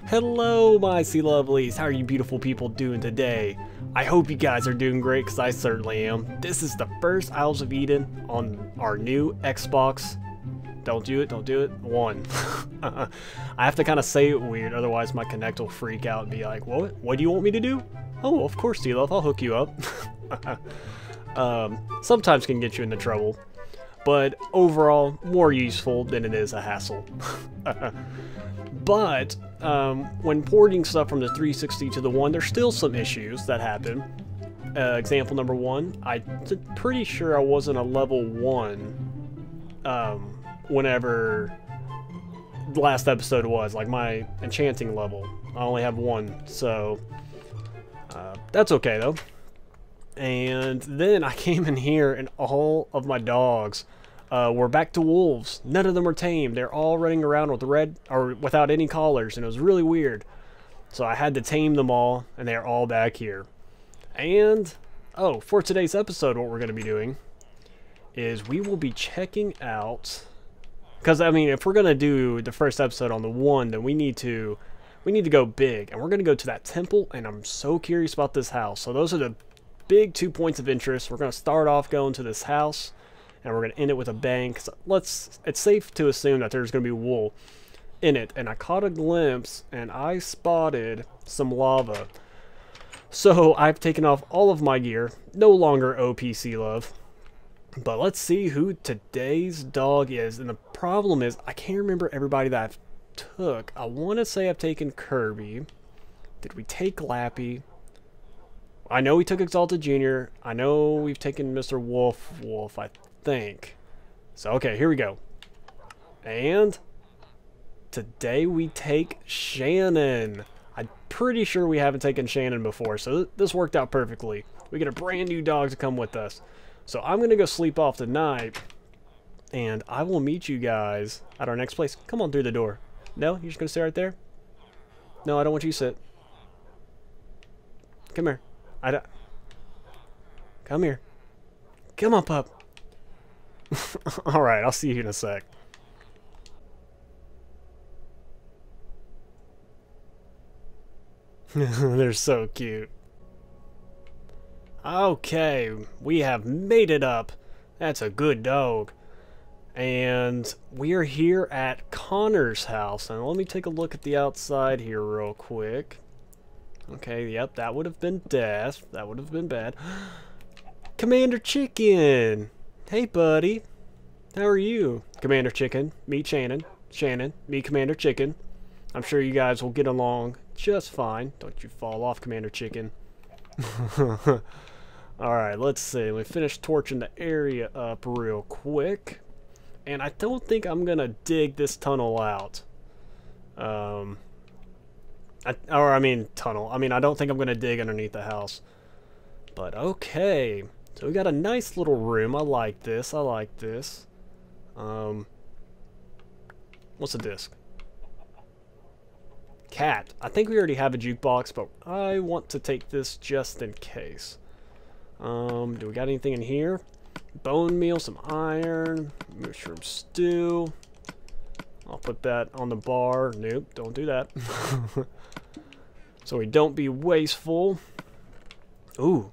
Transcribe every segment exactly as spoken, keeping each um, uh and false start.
Hello my C-Lovelies, how are you beautiful people doing today? I hope you guys are doing great because I certainly am. This is the first Isles of Eden on our new Xbox. Don't do it, don't do it. One. I have to kind of say it weird, otherwise my Connect will freak out and be like, what? What do you want me to do? Oh, of course C-Luv, I'll hook you up. um, sometimes can get you into trouble, but overall more useful than it is a hassle. But um, when porting stuff from the three sixty to the one, there's still some issues that happen. Uh, example number one, I'm pretty sure I wasn't a level one um, whenever the last episode was, like my enchanting level. I only have one, so uh, that's okay though. And then I came in here and all of my dogs Uh, we're back to wolves. None of them are tamed. They're all running around with red or without any collars, and it was really weird. So I had to tame them all, and they're all back here. And oh, for today's episode, what we're going to be doing is we will be checking out. Because I mean, if we're going to do the first episode on the one, then we need to we need to go big, and we're going to go to that temple. And I'm so curious about this house. So those are the big two points of interest. We're going to start off going to this house. And we're going to end it with a bang. So let's, it's safe to assume that there's going to be wool in it. And I caught a glimpse and I spotted some lava. So I've taken off all of my gear. No longer O P C-Luv. But let's see who today's dog is. And the problem is I can't remember everybody that I've took. I want to say I've taken Kirby. Did we take Lappy? I know we took Exalted Junior I know we've taken Mister Wolf Wolf, I think. So, okay, here we go. And today we take Shannon. I'm pretty sure we haven't taken Shannon before, so th this worked out perfectly. We get a brand new dog to come with us. So I'm going to go sleep off tonight, and I will meet you guys at our next place. Come on through the door. No? You're just going to stay right there? No, I don't want you to sit. Come here. I don't... Come here. Come on, pup. Alright, I'll see you in a sec. They're so cute. Okay, we have made it up. That's a good dog. And we are here at Connor's house. And let me take a look at the outside here real quick. Okay, yep, that would have been death. That would have been bad. Commander Chicken! Hey, buddy. How are you? Commander Chicken. Meet Shannon. Shannon. Meet Commander Chicken. I'm sure you guys will get along just fine. Don't you fall off, Commander Chicken. Alright, let's see. Let me finish torching the area up real quick. And I don't think I'm going to dig this tunnel out. Um... I, or, I mean, tunnel. I mean, I don't think I'm going to dig underneath the house. But, okay. So, we got a nice little room. I like this. I like this. Um, what's a disc? Cat. I think we already have a jukebox, but I want to take this just in case. Um, do we got anything in here? Bone meal, some iron, mushroom stew. I'll put that on the bar. Nope, don't do that. So we don't be wasteful. Ooh.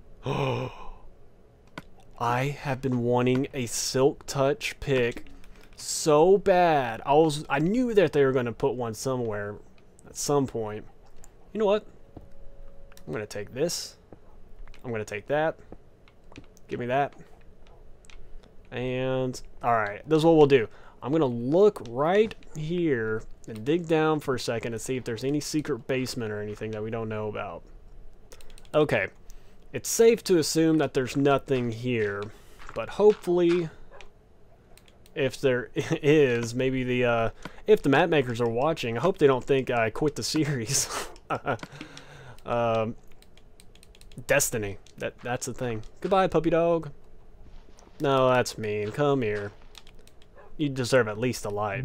I have been wanting a Silk Touch pick so bad. I was I knew that they were going to put one somewhere at some point. You know what? I'm going to take this. I'm going to take that. Give me that. And alright, this is what we'll do. I'm going to look right here and dig down for a second and see if there's any secret basement or anything that we don't know about. Okay. It's safe to assume that there's nothing here. But hopefully, if there is, maybe the, uh, if the map makers are watching, I hope they don't think I quit the series. um, Destiny. That, that's the thing. Goodbye, puppy dog. No, that's mean. Come here. You deserve at least a light.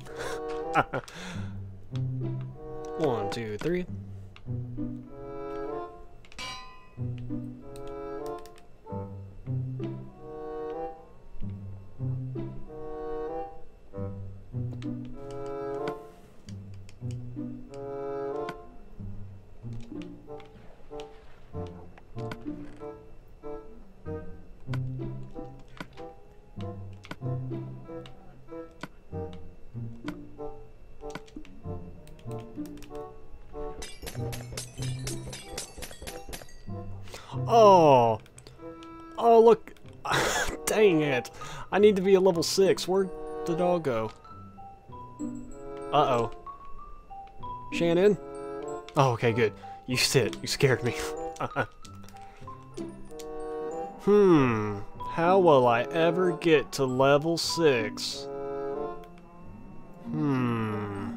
One, two, three. Oh. Oh, look. Dang it. I need to be a level six. Where'd the dog go? Uh-oh. Shannon? Oh, okay, good. You sit. You scared me. Hmm. How will I ever get to level six? Hmm.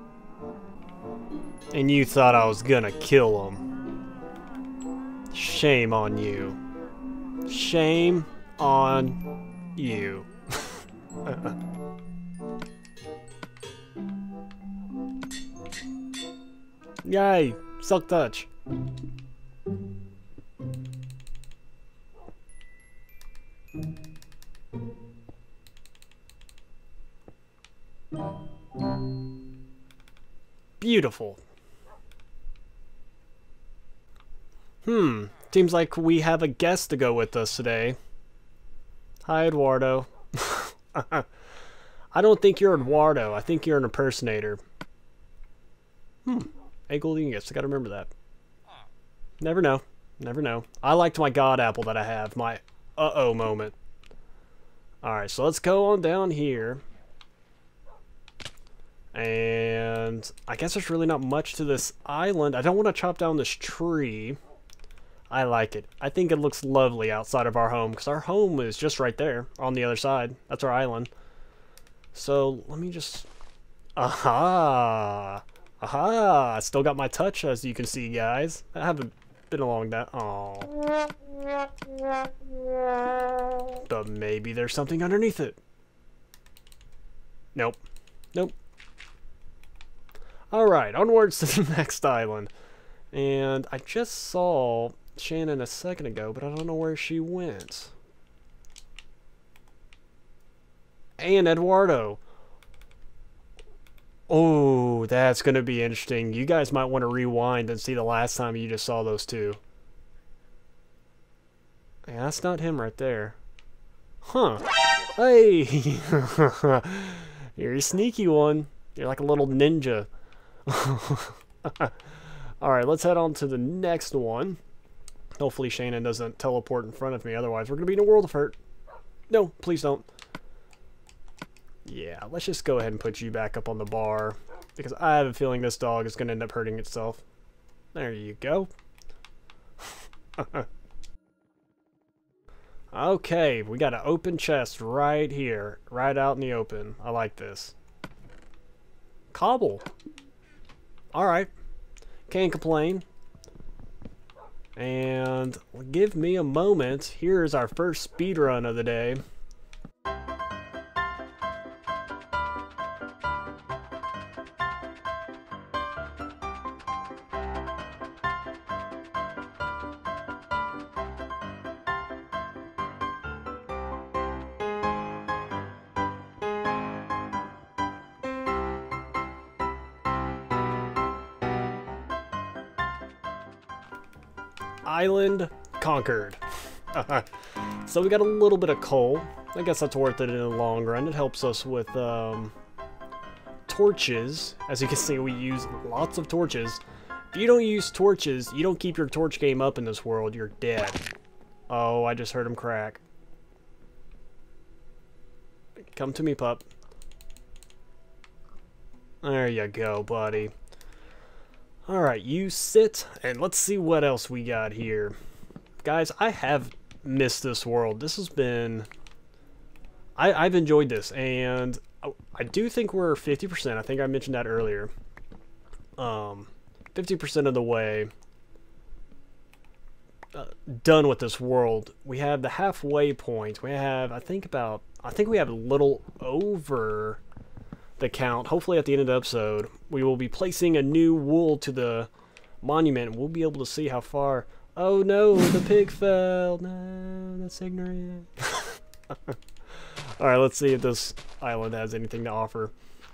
And you thought I was gonna kill him. Shame on you. Shame on you. Yay! Silk touch. Beautiful. Hmm. Seems like we have a guest to go with us today. Hi, Eduardo. I don't think you're Eduardo. I think you're an impersonator. Hmm. Hey, golden gifts. I gotta remember that. Never know. Never know. I liked my god apple that I have. My uh-oh moment. Alright, so let's go on down here. And I guess there's really not much to this island. I don't want to chop down this tree. I like it. I think it looks lovely outside of our home, because our home is just right there on the other side. That's our island. So let me just... Aha! Aha! I still got my touch, as you can see, guys. I haven't been along that... Aww. But maybe there's something underneath it. Nope. Nope. Alright, onwards to the next island. And I just saw Shannon a second ago, but I don't know where she went. And Eduardo. Oh, that's going to be interesting. You guys might want to rewind and see the last time you just saw those two. Yeah, that's not him right there. Huh. Hey! You're a sneaky one. You're like a little ninja. Alright, let's head on to the next one. Hopefully Shannon doesn't teleport in front of me, otherwise we're going to be in a world of hurt. No, please don't. Yeah, let's just go ahead and put you back up on the bar, because I have a feeling this dog is going to end up hurting itself. There you go. Okay, we got an open chest right here, right out in the open. I like this. Cobble. Alright. Can't complain. And give me a moment. Here's our first speed run of the day. Island conquered. So we got a little bit of coal. I guess that's worth it in the long run. It helps us with um, torches. As you can see, we use lots of torches. If you don't use torches, you don't keep your torch game up in this world, you're dead. Oh, I just heard him crack. Come to me, pup. There you go, buddy. Alright, you sit, and let's see what else we got here. Guys, I have missed this world. This has been... I, I've enjoyed this, and I do think we're fifty percent. I think I mentioned that earlier. Um, fifty percent of the way uh, done with this world. We have the halfway point. We have, I think about... I think we have a little over... the count. Hopefully at the end of the episode we will be placing a new wool to the monument. We'll be able to see how far. Oh no, the pig fell. No, that's ignorant. Alright, let's see if this island has anything to offer.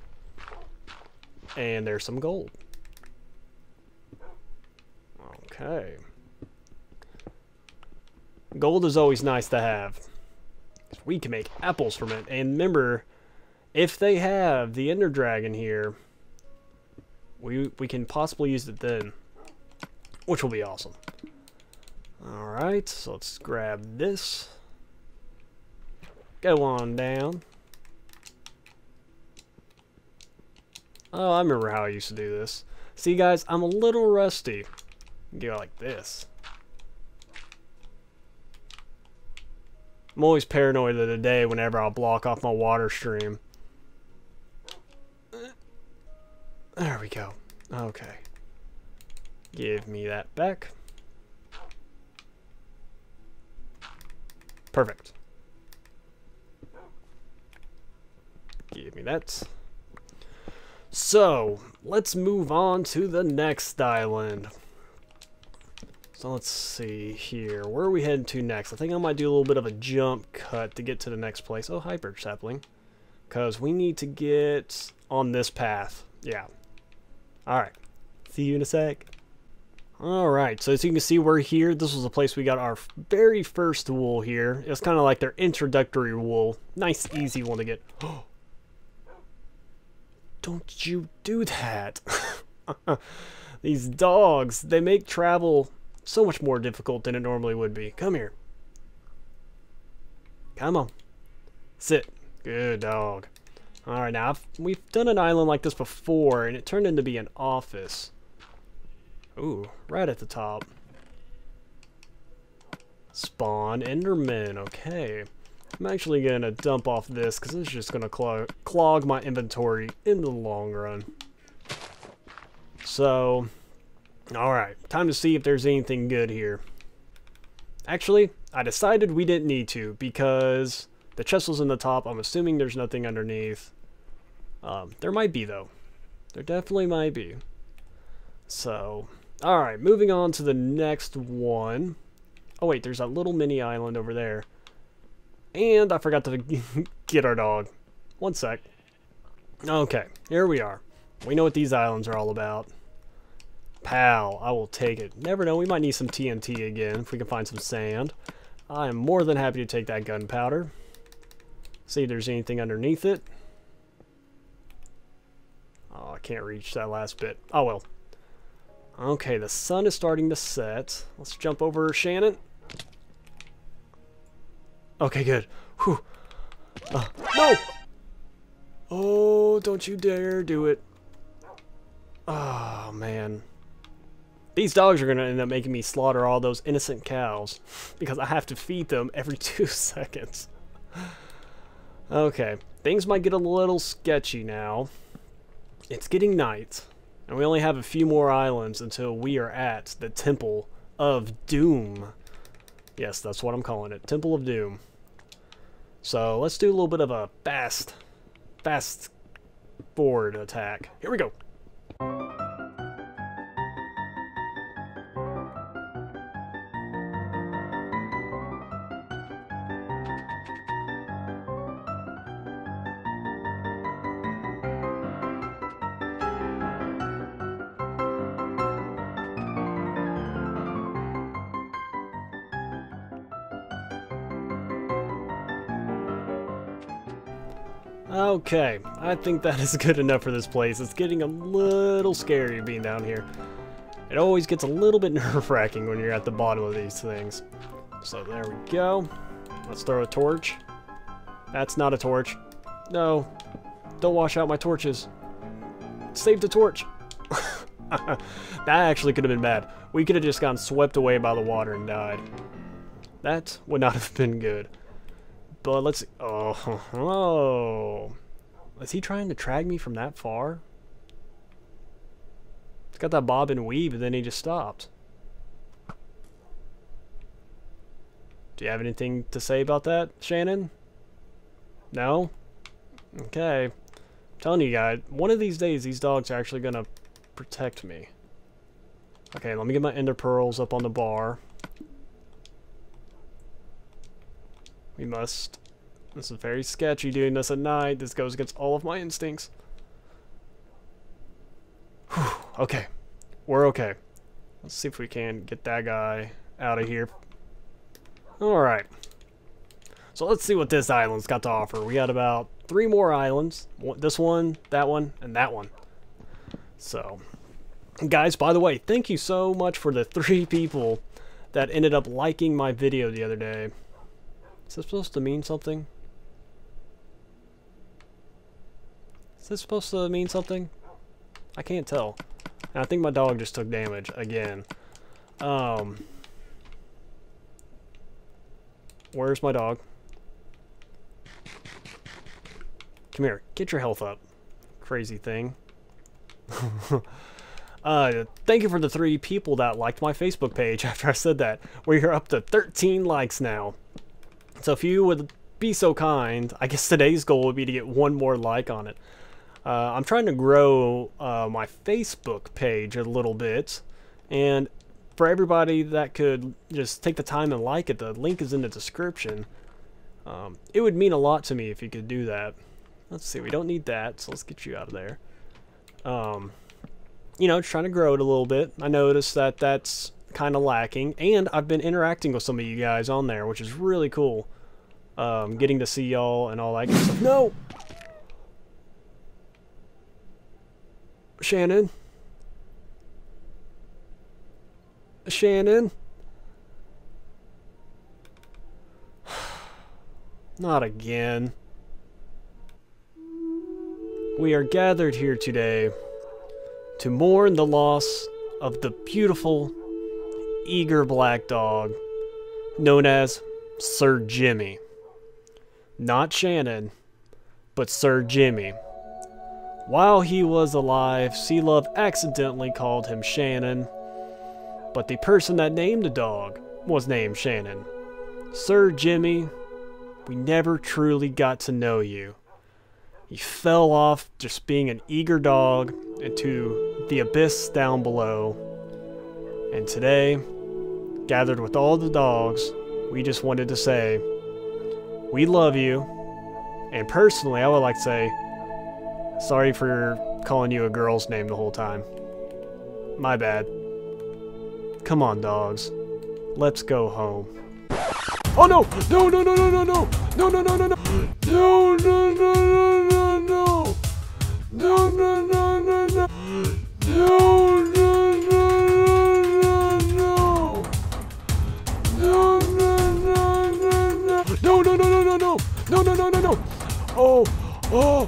And there's some gold. Okay. Gold is always nice to have. We can make apples from it. And remember, if they have the Ender Dragon here, we we can possibly use it then, which will be awesome. All Alright, so let's grab this. Go on down. Oh, I remember how I used to do this. See, guys, I'm a little rusty. Go like this. I'm always paranoid of the day whenever I'll block off my water stream. There we go. Okay. Give me that back. Perfect. Give me that. So, let's move on to the next island. So let's see here. Where are we heading to next? I think I might do a little bit of a jump cut to get to the next place. Oh, hyper sapling. Because we need to get on this path. Yeah. Alright. See you in a sec. Alright, so as you can see, we're here. This was the place we got our very first wool here. It's kind of like their introductory wool. Nice, easy one to get. Don't you do that. These dogs, they make travel so much more difficult than it normally would be. Come here. Come on. Sit. Good dog. Alright, now I've, we've done an island like this before, and it turned into be an office. Ooh, right at the top. Spawn Enderman. Okay. I'm actually going to dump off this because it's just going to clog, clog my inventory in the long run. So, alright. Time to see if there's anything good here. Actually, I decided we didn't need to because the chest was in the top. I'm assuming there's nothing underneath. Um, there might be, though. There definitely might be. So, alright. Moving on to the next one. Oh, wait. There's a little mini island over there. And I forgot to get our dog. One sec. Okay, here we are. We know what these islands are all about. Pow, I will take it. Never know, we might need some T N T again if we can find some sand. I am more than happy to take that gunpowder. See if there's anything underneath it. Oh, I can't reach that last bit. Oh well. Okay, the sun is starting to set. Let's jump over Shannon. Okay, good. Whew. Uh, no! Oh, don't you dare do it. Oh, man. These dogs are going to end up making me slaughter all those innocent cows because I have to feed them every two seconds. Okay, things might get a little sketchy now. It's getting night, and we only have a few more islands until we are at the Temple of Doom. Yes, that's what I'm calling it. Temple of Doom. So let's do a little bit of a fast, fast forward attack. Here we go. Okay, I think that is good enough for this place. It's getting a little scary being down here. It always gets a little bit nerve-wracking when you're at the bottom of these things. So there we go. Let's throw a torch. That's not a torch. No, don't wash out my torches. Save the torch. That actually could have been bad. We could have just gotten swept away by the water and died. That would not have been good. But let's... Oh, oh. Is he trying to drag me from that far? He's got that bob and weave, and then he just stopped. Do you have anything to say about that, Shannon? No? Okay. I'm telling you guys, one of these days, these dogs are actually going to protect me. Okay, let me get my ender pearls up on the bar. We must. This is very sketchy doing this at night. This goes against all of my instincts. Whew, okay. We're okay. Let's see if we can get that guy out of here. Alright. So let's see what this island's got to offer. We got about three more islands. This one, that one, and that one. So, guys, by the way, thank you so much for the three people that ended up liking my video the other day. Is this supposed to mean something? Is this supposed to mean something? I can't tell. And I think my dog just took damage again. Um, where's my dog? Come here. Get your health up. Crazy thing. uh, thank you for the three people that liked my Facebook page after I said that. We're up to thirteen likes now. So if you would be so kind, I guess today's goal would be to get one more like on it. Uh, I'm trying to grow uh, my Facebook page a little bit, and for everybody that could just take the time and like it, the link is in the description. Um, it would mean a lot to me if you could do that. Let's see, we don't need that, so let's get you out of there. Um, you know, trying to grow it a little bit. I noticed that that's kind of lacking, and I've been interacting with some of you guys on there, which is really cool. Um, getting to see y'all and all that good stuff. No! Shannon? Shannon? Not again. We are gathered here today to mourn the loss of the beautiful, eager black dog known as Sir Jimmy. Not Shannon, but Sir Jimmy. While he was alive, C-Luv accidentally called him Shannon, but the person that named the dog was named Shannon. Sir Jimmy, we never truly got to know you. He fell off just being an eager dog into the abyss down below. And today, gathered with all the dogs, we just wanted to say, we love you. And personally, I would like to say, sorry for calling you a girl's name the whole time. My bad. Come on, dogs. Let's go home. Oh no! No, no, no, no, no, no! No, no, no, no, no! No, no, no, no, no, no! No, no, no, no, no! No, no, no, no, no! No, no, no, no, no! No, no, no, no, no, no! No, no, no, no, no! Oh, oh!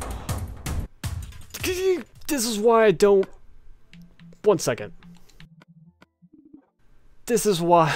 This is why I don't... One second. This is why...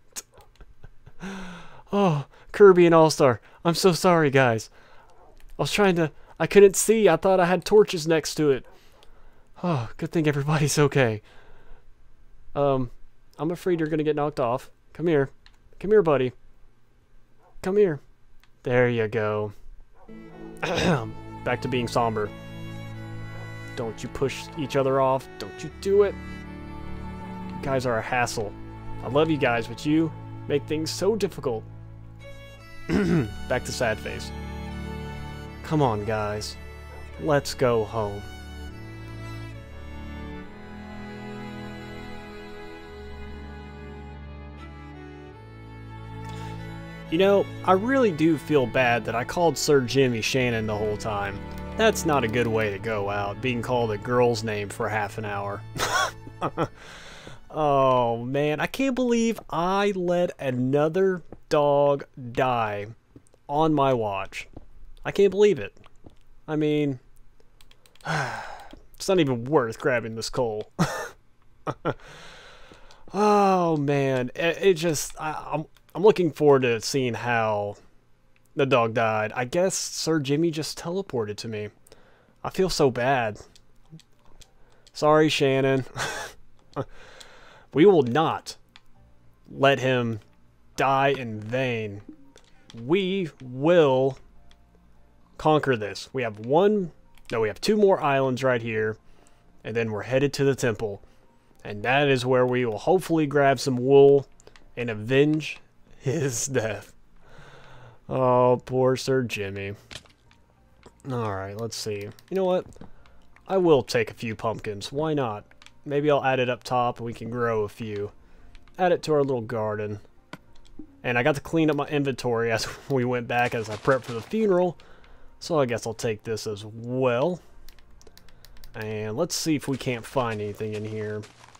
Oh, Kirby and All-Star. I'm so sorry, guys. I was trying to... I couldn't see. I thought I had torches next to it. Oh, good thing everybody's okay. Um, I'm afraid you're gonna get knocked off. Come here. Come here, buddy. Come here. There you go. Back to being somber. Don't you push each other off. Don't you do it. You guys are a hassle. I love you guys, but you make things so difficult. Back to sad face. Come on, guys. Let's go home. You know, I really do feel bad that I called Sir Jimmy Shannon the whole time. That's not a good way to go out, being called a girl's name for half an hour. Oh man, I can't believe I let another dog die on my watch. I can't believe it. I mean, it's not even worth grabbing this coal. Oh man, it, it just, I, I'm, I'm looking forward to seeing how the dog died. I guess Sir Jimmy just teleported to me. I feel so bad. Sorry, Shannon. We will not let him die in vain. We will conquer this. We have one, no, we have two more islands right here, and then we're headed to the temple. And that is where we will hopefully grab some wool and avenge his death. Oh, poor Sir Jimmy. Alright, let's see. You know what? I will take a few pumpkins. Why not? Maybe I'll add it up top and we can grow a few. Add it to our little garden. And I got to clean up my inventory as we went back as I prepped for the funeral. So I guess I'll take this as well. And let's see if we can't find anything in here.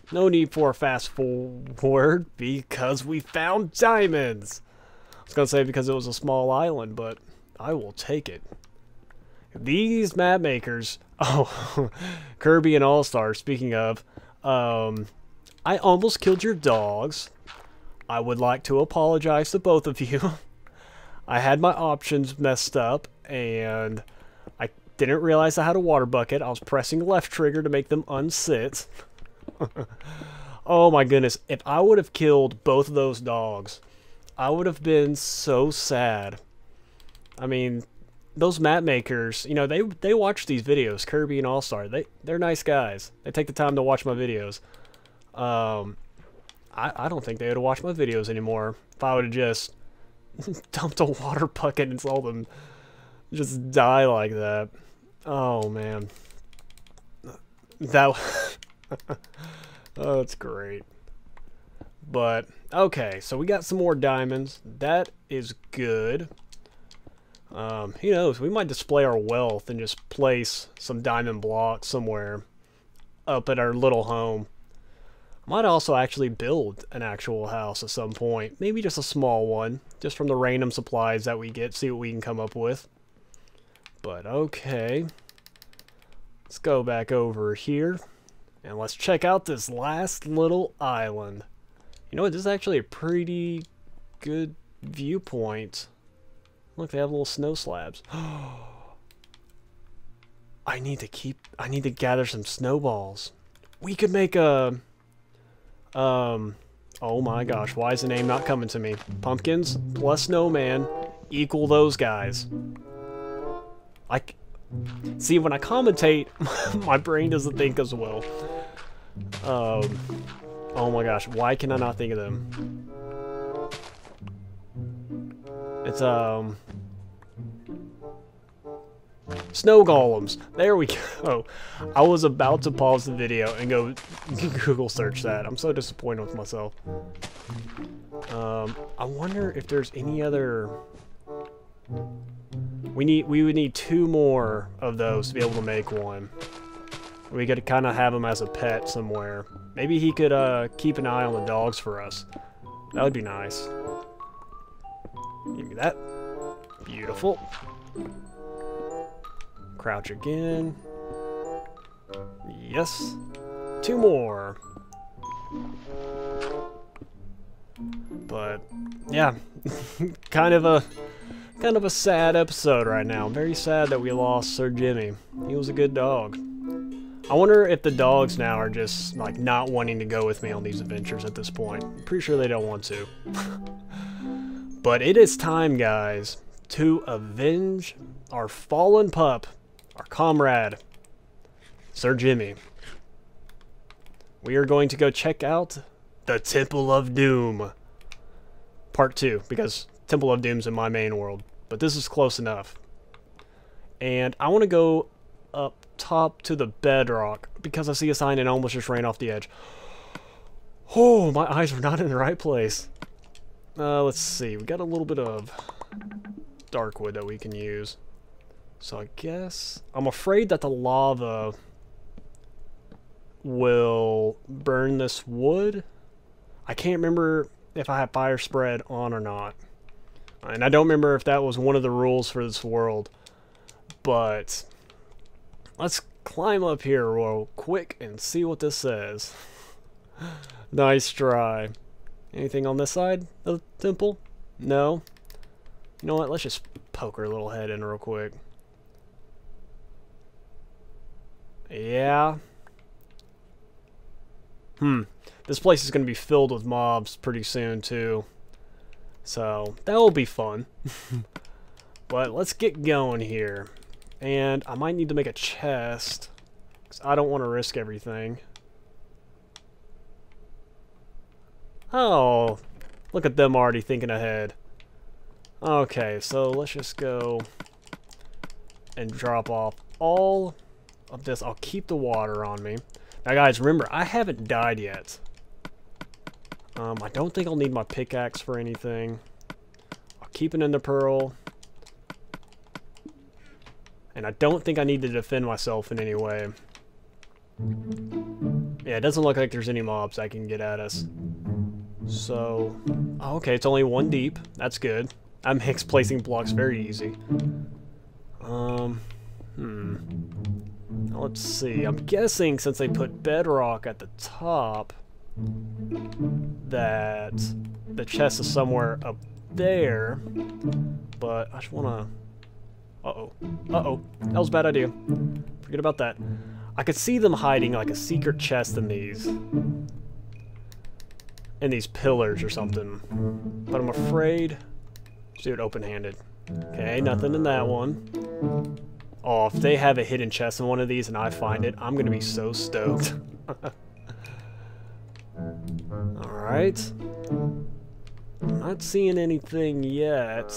No need for a fast forward because we found diamonds. I was gonna say because it was a small island, but I will take it. These map makers, oh, Kirby and All-Star, speaking of, um, I almost killed your dogs. I would like to apologize to both of you. I had my options messed up, and I didn't realize I had a water bucket. I was pressing left trigger to make them unsit. Oh my goodness, if I would have killed both of those dogs, I would have been so sad. I mean, those map makers, you know, they they watch these videos, Kirby and All-Star. They, they're nice guys. They take the time to watch my videos. Um, I, I don't think they would have watched my videos anymore if I would have just dumped a water bucket and saw them just die like that. Oh, man. That... Oh, that's great. But, okay, so we got some more diamonds. That is good. Um, who knows, we might display our wealth and just place some diamond blocks somewhere up at our little home. Might also actually build an actual house at some point. Maybe just a small one, just from the random supplies that we get, see what we can come up with. But okay. Let's go back over here. And let's check out this last little island. You know what, this is actually a pretty good viewpoint. Look, they have little snow slabs. I need to keep, I need to gather some snowballs. We could make a, um, oh my gosh, why is the name not coming to me? Pumpkins plus snowman equal those guys. I, see, when I commentate, my brain doesn't think as well. Um, oh my gosh, why can I not think of them? It's, um... snow golems. There we go. I was about to pause the video and go Google search that. I'm so disappointed with myself. Um, I wonder if there's any other... We need, we would need two more of those to be able to make one. We could kind of have him as a pet somewhere. Maybe he could uh, keep an eye on the dogs for us. That would be nice. Give me that. Beautiful. Crouch again. Yes. Two more. But yeah, kind of a kind of a sad episode right now. Very sad that we lost Sir Jimmy. He was a good dog. I wonder if the dogs now are just like not wanting to go with me on these adventures at this point. I'm pretty sure they don't want to. But it is time, guys, to avenge our fallen pup, our comrade, Sir Jimmy. We are going to go check out the Temple of Doom. Part two, because Temple of Doom's in my main world. But this is close enough. And I want to go up top to the bedrock, because I see a sign and almost just ran off the edge. Oh, my eyes are not in the right place. Uh, let's see. We got a little bit of dark wood that we can use. So I guess... I'm afraid that the lava will burn this wood. I can't remember if I have fire spread on or not. And I don't remember if that was one of the rules for this world. But let's climb up here real quick and see what this says. Nice try. Anything on this side of the temple? No? You know what? Let's just poke her little head in real quick. Yeah. Hmm. This place is going to be filled with mobs pretty soon, too. So, that will be fun. But let's get going here. And I might need to make a chest, because I don't want to risk everything. Oh, look at them already thinking ahead. Okay, so let's just go and drop off all of this. I'll keep the water on me. Now guys, remember, I haven't died yet. Um, I don't think I'll need my pickaxe for anything. I'll keep it in the pearl. And I don't think I need to defend myself in any way. Yeah, it doesn't look like there's any mobs that can get at us. So, oh, okay, it's only one deep. That's good. That makes placing blocks very easy. Um, hmm. Now let's see. I'm guessing since they put bedrock at the top, that the chest is somewhere up there. But I just wanna. Uh-oh. Uh-oh. That was a bad idea. Forget about that. I could see them hiding like a secret chest in these. In these pillars or something. But I'm afraid... Let's do it open-handed. Okay, nothing in that one. Oh, if they have a hidden chest in one of these and I find it, I'm gonna be so stoked. Alright. I'm not seeing anything yet.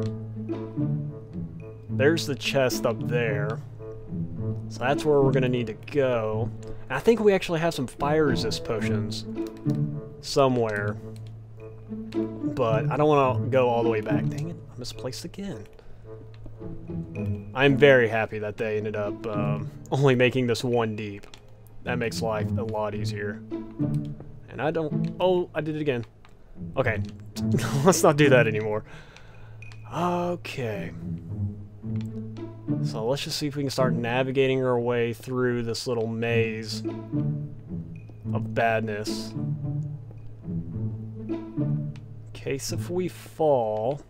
There's the chest up there. So that's where we're gonna need to go. And I think we actually have some fire resist potions somewhere. But I don't want to go all the way back. Dang it, I misplaced again. I'm very happy that they ended up um, only making this one deep. That makes life a lot easier. And I don't... Oh, I did it again. Okay, let's not do that anymore. Okay. So let's just see if we can start navigating our way through this little maze of badness. In case if we fall,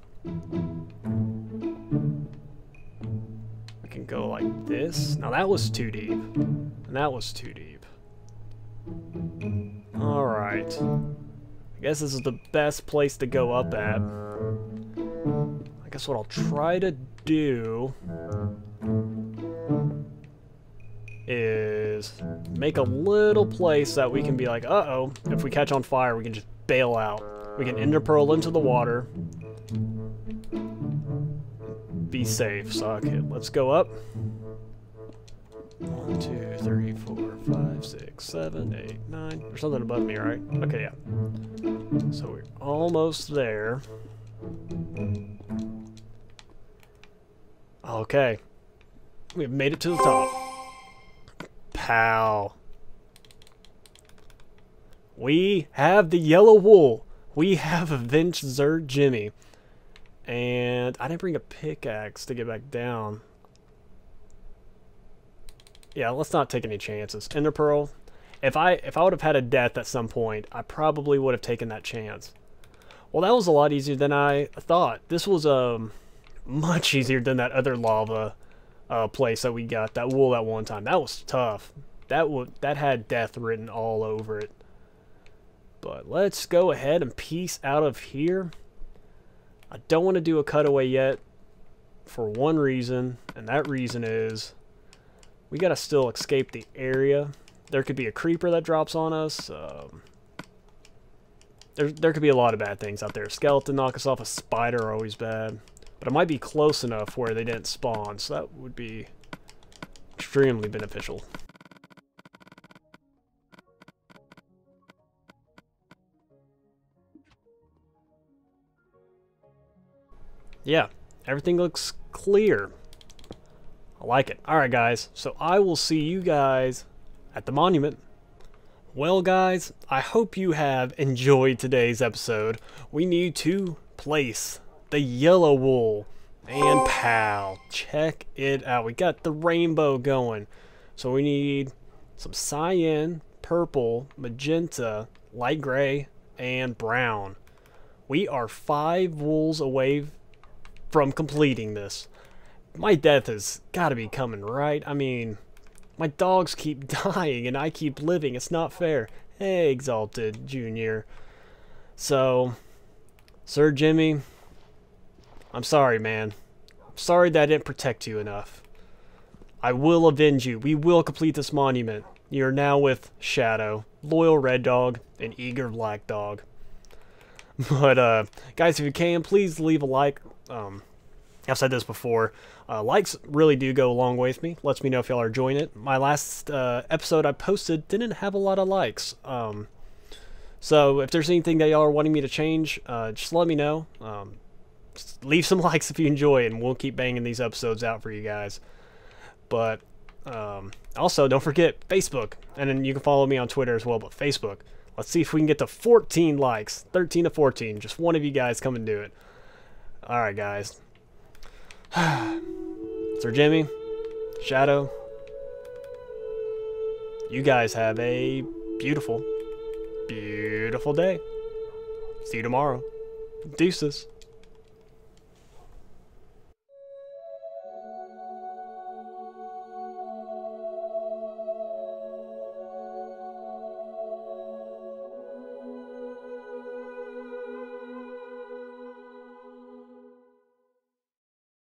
we can go like this. Now that was too deep, and that was too deep. Alright. I guess this is the best place to go up at. I guess what I'll try to do is make a little place that we can be like, uh-oh, if we catch on fire, we can just bail out. We can ender pearl into the water. Be safe. So, okay, let's go up. One, two, three, four, five, six, seven, eight, nine. There's something above me, right? Okay, yeah. So we're almost there. Okay. We've made it to the top. Pow. We have the yellow wool. We have avenged Sir Jimmy. And I didn't bring a pickaxe to get back down. Yeah, let's not take any chances. Ender pearl. If I if I would have had a death at some point, I probably would have taken that chance. Well, that was a lot easier than I thought. This was um much easier than that other lava uh, place that we got, that wool at one time. That was tough. That would that had death written all over it. But let's go ahead and peace out of here. I don't want to do a cutaway yet for one reason, and that reason is we gotta still escape the area. There could be a creeper that drops on us. Um, there, there could be a lot of bad things out there. A skeleton knock us off, a spider are always bad. But it might be close enough where they didn't spawn, so that would be extremely beneficial. Yeah, everything looks clear. I like it. Alright guys, so I will see you guys at the monument. Well guys, I hope you have enjoyed today's episode. We need to place the yellow wool. And pow, check it out. We got the rainbow going. So we need some cyan, purple, magenta, light gray, and brown. We are five wools away from completing this. My death has got to be coming, right? I mean, my dogs keep dying and I keep living. It's not fair. Hey, Exalted Junior So, Sir Jimmy, I'm sorry, man. I'm sorry that I didn't protect you enough. I will avenge you. We will complete this monument. You're now with Shadow, Loyal Red Dog, and Eager Black Dog. But, uh, guys, if you can, please leave a like. Um, I've said this before. Uh, likes really do go a long way with me. Lets me know if y'all are enjoying it. My last uh, episode I posted didn't have a lot of likes. Um, so if there's anything that y'all are wanting me to change, uh, just let me know. Um, just leave some likes if you enjoy it, and we'll keep banging these episodes out for you guys. But Um, also, don't forget Facebook, and then you can follow me on Twitter as well, but Facebook. Let's see if we can get to fourteen likes. thirteen to fourteen. Just one of you guys come and do it. Alright, guys. Sir Jimmy, Shadow, you guys have a beautiful, beautiful day. See you tomorrow. Deuces.